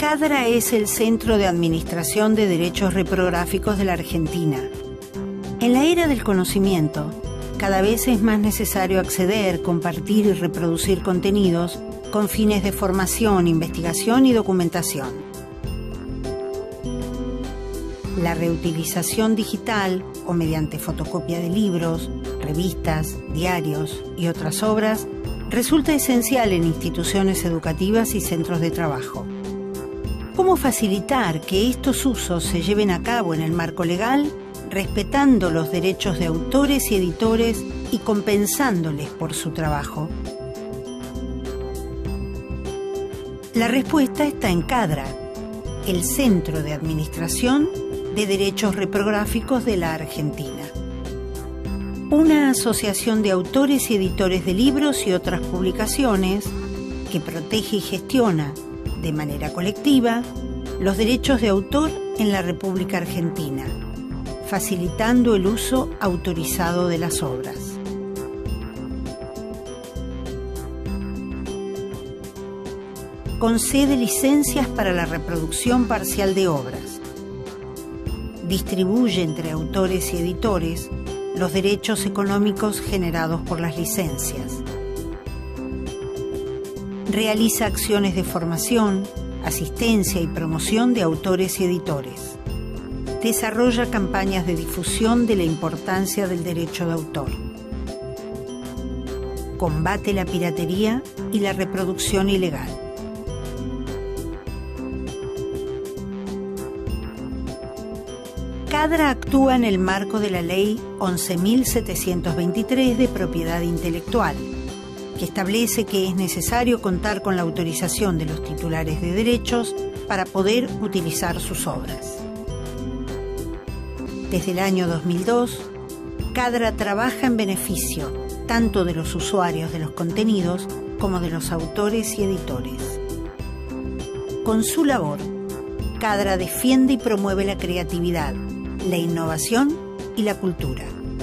CADRA es el Centro de Administración de Derechos Reprográficos de la Argentina. En la era del conocimiento, cada vez es más necesario acceder, compartir y reproducir contenidos con fines de formación, investigación y documentación. La reutilización digital o mediante fotocopia de libros, revistas, diarios y otras obras resulta esencial en instituciones educativas y centros de trabajo. ¿Cómo facilitar que estos usos se lleven a cabo en el marco legal, respetando los derechos de autores y editores y compensándoles por su trabajo? La respuesta está en CADRA, el Centro de Administración de Derechos Reprográficos de la Argentina. Una asociación de autores y editores de libros y otras publicaciones que protege y gestiona de manera colectiva los derechos de autor en la República Argentina, facilitando el uso autorizado de las obras. Concede licencias para la reproducción parcial de obras. Distribuye entre autores y editores los derechos económicos generados por las licencias. Realiza acciones de formación, asistencia y promoción de autores y editores. Desarrolla campañas de difusión de la importancia del derecho de autor. Combate la piratería y la reproducción ilegal. CADRA actúa en el marco de la Ley 11.723 de Propiedad Intelectual, que establece que es necesario contar con la autorización de los titulares de derechos para poder utilizar sus obras. Desde el año 2002, CADRA trabaja en beneficio tanto de los usuarios de los contenidos como de los autores y editores. Con su labor, CADRA defiende y promueve la creatividad, la innovación y la cultura.